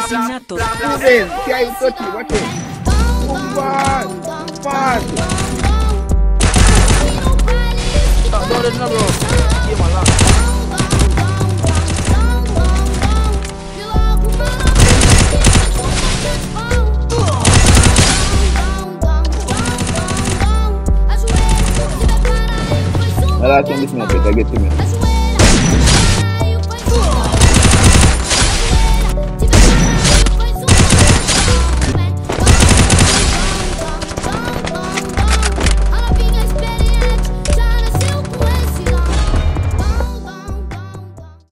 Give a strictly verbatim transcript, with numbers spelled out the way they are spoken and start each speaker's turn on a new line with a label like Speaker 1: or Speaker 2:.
Speaker 1: Assassinato.
Speaker 2: Two days. See how you touch it. Watch it. Move fast. Fast.
Speaker 3: Don't do it, no, bro. Yeah, my love.
Speaker 2: Ela tem this now, better get to me.